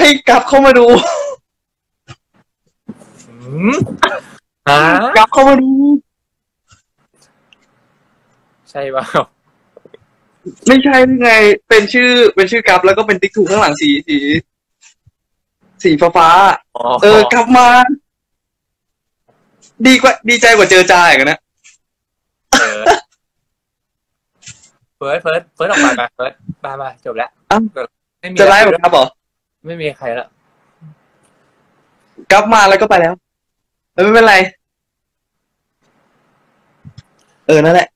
ให้กลับเข้ามาดูกลับเข้ามาดูใช่เปล่าไม่ใช่ไงเป็นชื่อกลับแล้วก็เป็นติ๊กถูกข้างหลังสีฟ้ากลับมาดีใจกว่าเจอจ่าอีกนะเฟิร์สออกมาไปเฟิร์สมาจบแล้วจะไล่หมดครับเหรอไม่มีใครแล้วกลับมาแล้วก็ไปแล้วไม่เป็นไรนั่นแหละ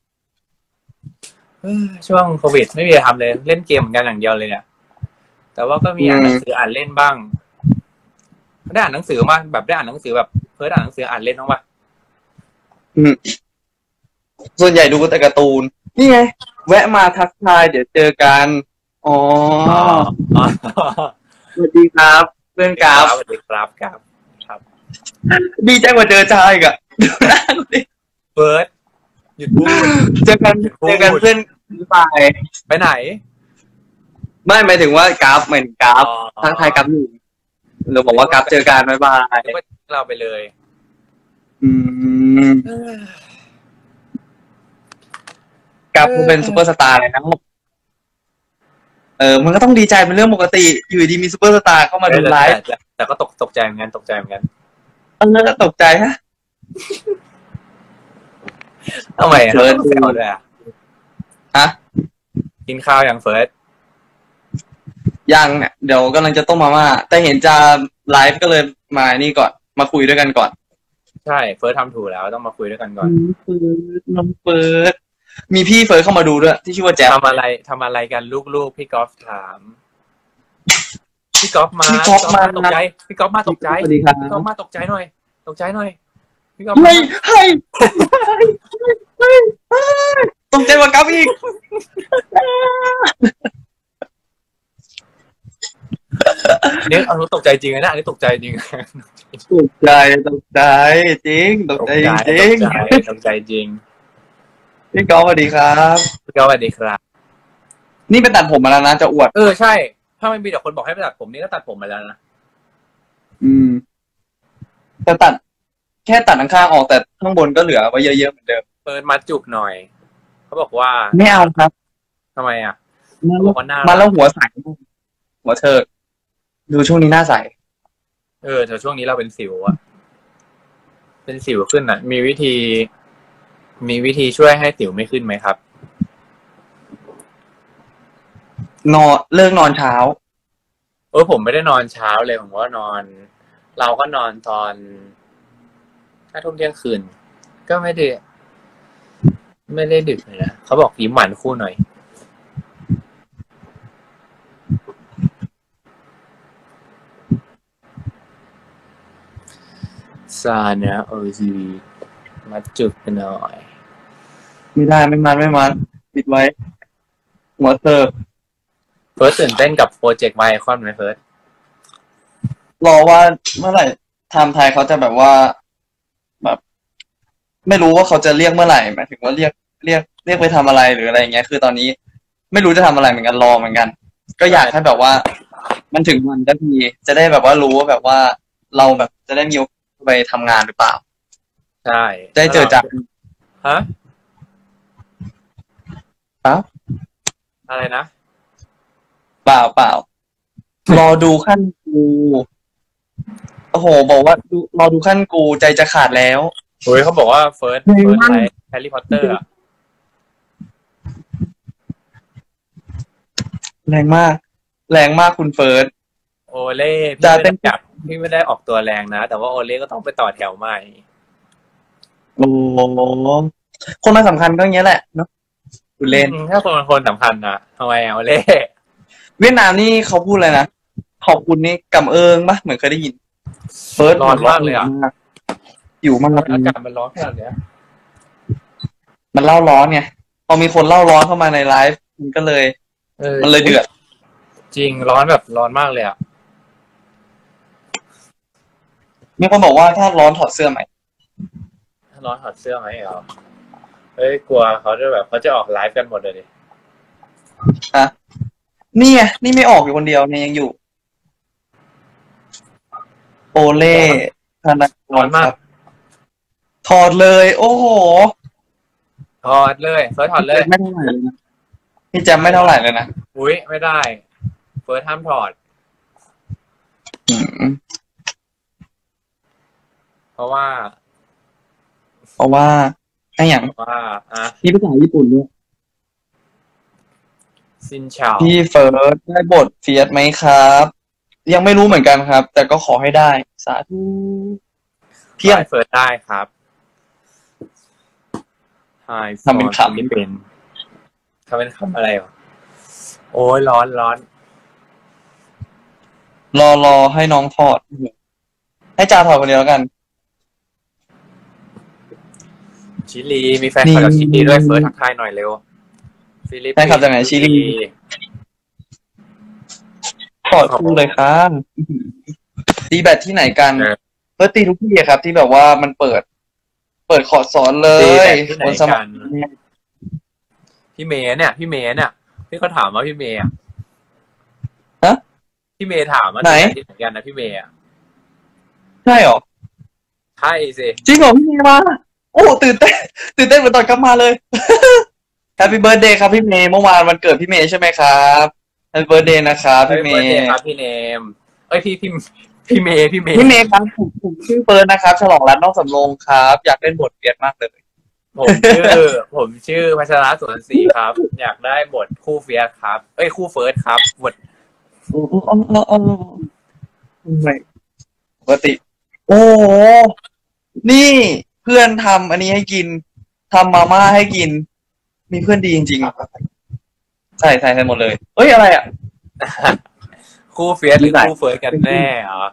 ช่วงโควิดไม่มีอะไรทำเลยเล่นเกมเหมือนกันอย่างเดียวเลยเนี่ยแต่ว่าก็มีอ่านหนังสืออ่านเล่นบ้างได้อ่านหนังสือมาแบบได้อ่านหนังสือแบบเฟิร์สอ่านหนังสืออ่านเล่นบ้างปะส่วนใหญ่ดูแต่การ์ตูนนี่ไงแวะมาทักทายเดี๋ยวเจอกันสวัสดีครับเพื่อนกราฟสวัสดีครับดีใจกว่าเจอจ่าอีกอะเฟิร์สหยุดพูดเจอกันเพื่อนไปไหนไม่หมายถึงว่ากราฟเหมือนกราฟทักทายกราฟอยู่เราบอกว่ากราฟเจอกันบ๊ายบายเราไปเลยกราฟเป็นซุปเปอร์สตาร์เลยนะมันก็ต้องดีใจเป็นเรื่องปกติอยู่ดีมีซุปเปอร์สตาร์เข้ามาดูไลฟ์แต่ก็ตกใจเหมือนกันแล้วก็ตกใจฮะทำไมเฟิร์สแซวด้วยฮะกินข้าวยังเฟิร์สยังเนี่ยเดี๋ยวกำลังจะต้มมาม่าแต่เห็นจะไลฟ์ก็เลยมานี่ก่อนมาคุยด้วยกันก่อนใช่เฟิร์สทำถูกแล้วต้องมาคุยด้วยกันก่อนน้องเฟิร์สมีพี่เฟิร์สเข้ามาดูด้วยที่ชื่อว่าแจ๊บทำอะไรกันลูกพี่กอล์ฟถามพี่กอล์ฟมาตกใจพี่กอล์ฟมาตกใจพี่กอล์ฟมาตกใจหน่อยพี่กอล์ฟให้ตกใจกว่ากับอีกเนี่ยเอาตกใจจริงนะอันนี้ตกใจจริงตกใจจริงตกใจจริงพี่กอล์ฟสวัสดีครับพี่กอล์ฟสวัสดีครับนี่เป็นตัดผมมาแล้วนะจะอวดใช่ถ้าไม่มีแต่คนบอกให้ไปตัดผมนี่ก็ตัดผมมาแล้วนะจะตัดแค่ตัดข้างๆออกแต่ข้างบนก็เหลือไว้เยอะๆเหมือนเดิมเปิดมัดจุกหน่อยเขาบอกว่าไม่เอาครับทำไมอ่ะมาแล้วหัวใสหัวเธอดูช่วงนี้หน้าใสแต่ช่วงนี้เราเป็นสิวอ่ะเป็นสิวขึ้นอ่ะมีวิธีช่วยให้สิวไม่ขึ้นไหมครับเลิกนอนเช้าผมไม่ได้นอนเช้าเลยผมว่านอนเราก็นอนตอน5 ทุ่มเที่ยงคืนก็ไม่ได้ดึกเลยนะเขาบอกยิ้มหวานคู่หน่อยซานะโอซีมาจุกกันหน่อยไม่ได้ไม่มันปิดไว้หัวเธอเฟิร์สตื่นเต้นกับโปรเจกต์ไมคอนไหมเฟิร์สรอว่าเมื่อไหร่ไทม์ไทยเขาจะแบบว่าแบบไม่รู้ว่าเขาจะเรียกเมื่อไหร่หมายถึงว่าเรียกไปทำอะไรหรืออะไรเงี้ยคือตอนนี้ไม่รู้จะทำอะไรเหมือนกันรอเหมือนกันก็อยากให้แบบว่ามันถึงวันสักทีจะได้แบบว่ารู้ว่าแบบว่าเราแบบจะได้มีโอกาสไปทำงานหรือเปล่าใช่ได้เจอจักฮะอะไรนะเปล่ารอดูขั้นกูโอ้โหบอกว่ารอดูขั้นกูใจจะขาดแล้วเขาบอกว่าเฟิร์สไทยแฮร์รี่พอตเตอร์แรงมากคุณเฟิร์สโอเล่พี่ไม่ได้จับพี่ไม่ได้ออกตัวแรงนะแต่ว่าโอเล่ก็ต้องไปต่อแถวใหม่โอ้คนมาสำคัญก็อย่างเงี้ยแหละเนาะคุณเล่นถ้าคนสำคัญนะทำไมโอเล่เวียดนามนี่เขาพูดอะไรนะขอบคุณนี่กำเอิงปะเหมือนเคยได้ยินเฟิร์สร้อนมากเลยอ่ะอยู่มันอากาศมันร้อนขนาดนี้มันเล่าร้อนไงพอมีคนเล่าร้อนเข้ามาในไลฟ์มันก็เลยมันเลยเดือดจริงร้อนแบบร้อนมากเลยอ่ะมีคนบอกว่าถ้าร้อนถอดเสื้อไหมร้อนถอดเสื้อไหมเหรอกลัวเขาจะแบบเขาจะออกไลฟ์กันหมดเลยดินี่ไงนี่ไม่ออกอยู่คนเดียวเนี่ยยังอยู่เล่ธนากร้อรนคมากรับ ถอดเลย โอ้โหถอดเลยเฟิร์สถอดเลยไม่เท่าไหร่เลยนะพี่แจมไม่เท่าไหร่เลยนะอุ้ยไม่ได้เฟิร์สห้ามถอดอืมเพราะว่าให้อย่างอ่ะพี่ภาษาญี่ปุ่นด้วยซินเฉาพี่เฟิร์สได้บทเฟียสไหมครับ ยังไม่รู้เหมือนกันครับ แต่ก็ขอให้ได้ สาธุเที่ยงเฟิร์สได้ครับไฮทำเป็นขำไม่เป็นทำเป็นคำอะไรวะโอ้ยร้อนรอให้น้องถอด ให้จ่าถอดคนเดียวแล้วกันชิลีมีแฟนคลับจากชิลีด้วยเฟิร์สทักทายหน่อยเร็วฟิลิปแฟนคลับจากไหนชิลี ถอดคู่เลยครับตีแบตที่ไหนกันเฟิร์สตีทุกที่อะครับ ที่แบบว่ามันเปิดคอร์สสอนเลตียแบบที่ไหนบนสมักัคน รพี่เมย์เนี่ยพี่เขาถามว่าพี่เมย์อะฮะพี่เมย์ถามว่าไหนที่ไหนกันนะพี่เมย์อะใช่เหรอใช่สิจริงเหรอพี่เมย์มา โอ้ตื่นเต้นเหมือนตอนกลับมาเลย Happy Birthday ครับพี่เมย์เมื่อวานวันเกิดพี่เมย์ใช่ไหมครับ Happy Birthday นะครับพี่เมเฟิร์สเดย์ย์ครับพี่เนมเอ้ยพี่เมย์พี่เมย์ครับผมชื่อเฟิร์นนะครับฉลองร้านนอกสำโรงครับ อยากเล่นบทเฟียสมากเลยผมชื่อพัชระสวนศรีครับ อยากได้บทคู่เฟียสครับ เอ้ยคู่เฟิร์สครับบทไม่ปกติ โอ้โหนี่เพื่อนทำอันนี้ให้กินทำมาม่าให้กิน มีเพื่อนดีจริงๆใส่หมดเลยเฮ้ยอะไรอ่ะคู่เฟียสหรือคู่เฟิร์สกันแน่เหรอ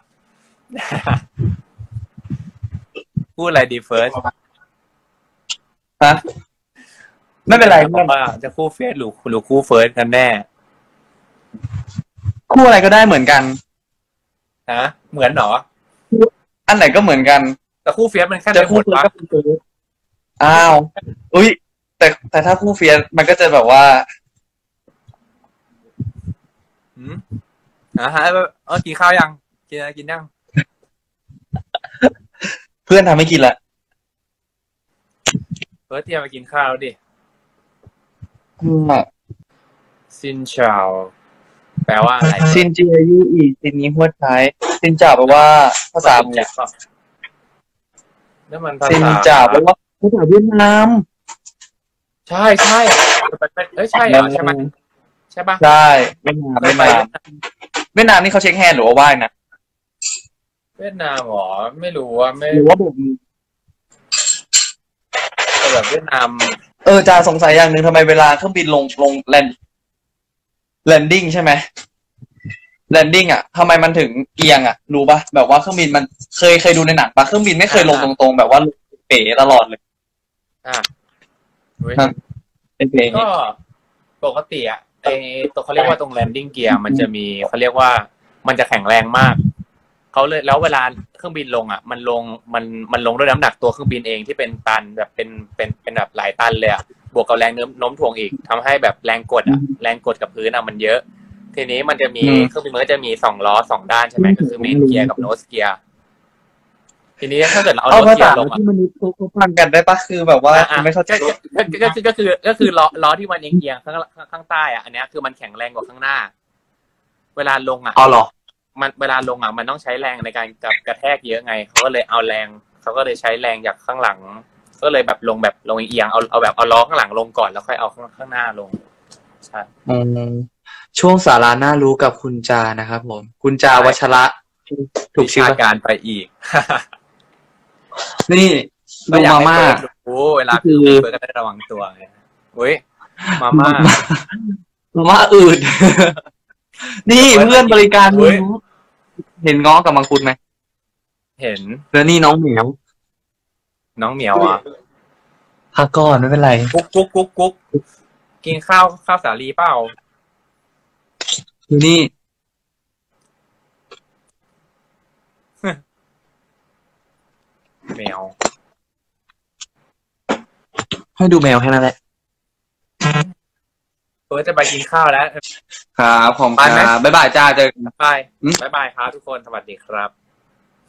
คู่อะไรดีเฟิร์สฮะไม่เป็นไรเพราะว่าจะคู่เฟียสหรือคู่เฟิร์สกันแน่คู่อะไรก็ได้เหมือนกันฮะเหมือนเหรออันไหนก็เหมือนกันแต่คู่เฟียสมันแค่จะในบคู่ทเฟียสวะก็เป็นเฟิร์สอ้าวอุ้ยแต่ถ้าคู่เฟียสมันก็จะแบบว่าฮะกินข้าวยังกินอะไรกินยังเพื่อนทำให้กินละเฟิร์สเตรียมไปกินข้าวแล้วดิ ซินเฉาแปลว่าอะไรซินจีอายุอีกซินนี้หัวท้ายซินจ่าแปลว่าภาษาเจ็บป่ะนั่นมันภาซินษาจ่าแปลว่าภาษาเวียดนามใช่เอ้ยใช่เหรอใช่ไหมใช่ป่ะใช่เวียดนามเวียดนามนี่เขาเช็คแฮนด์หรือว่าไหว้นะเวียดนามหรอไม่รู้ว่าไม่หรือว่าโบกมือแต่แบบเวียดนามจ่าสงสัยอย่างหนึ่งทำไมเวลาเครื่องบินลงแลนดิ้งใช่ไหมแลนดิ้งอ่ะทำไมมันถึงเอียงอ่ะรู้ป่ะแบบว่าเครื่องบินมันเคยดูในหนังป่ะเครื่องบินไม่เคยลงตรงๆแบบว่าเป๋ตลอดเลยเว้ยเป็นเพลงก็ปกติอ่ะตัวเขาเรียกว่าตรงแลนดิ้งเกียร์มันจะมีเขาเรียกว่ามันจะแข็งแรงมากเขาเลยแล้วเวลาเครื่องบินลงอ่ะมันลงด้วยน้ำหนักตัวเครื่องบินเองที่เป็นตันแบบเป็นแบบหลายตันเลยอ่ะบวกกับแรงโน้มถ่วงอีกทำให้แบบแรงกดกับพื้นอ่ะมันเยอะ ทีนี้มันจะมีเครื่องบินมันก็จะมี2 ล้อ 2 ด้านใช่ไหมก็คือเมนเกียร์กับโนสเกียร์ทีนี้ถ้าเกิดเราเอาเอาโนสภาเกียษาร์ลงที่มนุษย์เขาฟังกันได้ป่ะคือแบบว่าไม่เข้าใจก็คือล้อที่มันเอียงข้างใต้อ่ะอันนี้คือมันแข็งแรงกว่าข้างหน้า เวลาลงอ่ะเอาหรอมันเวลาลงอ่ะมันต้องใช้แรงในการกระแทกเยอะไงเขาก็เลยเอาแรงเขาก็เลยใช้แรงจากข้างหลัง ก็เลยแบบลงเอียงเอาแบบเอาล้อข้างหลังลงก่อนแล้วค่อยเอาข้างหน้าลงใช่ช่วงสาราน่ารู้กับคุณจานะครับผมคุณจาวัชระถูกชื่อวิชาการไปอีกนี่ดูมาม่ารู้เวลาคือเปิดก็ได้ระวังตัวไงอุ้ยมาม่ามาม่าอืด นี่เพื่อนบริการเฮ้ยเห็นง้อกับมังคุดไหมเห็นแล้วนี่น้องเหมียวน้องเหมียวอ่ะพักก่อนไม่เป็นไรกุ๊กกินข้าวสาลีเปล่าดูนี่แมวให้ดูแมวแค่นั้นแหละจะไปกินข้าวแล้วครับผมครับบ๊ายบายจ้าเจอกันบายครับทุกคนสวัสดีครับ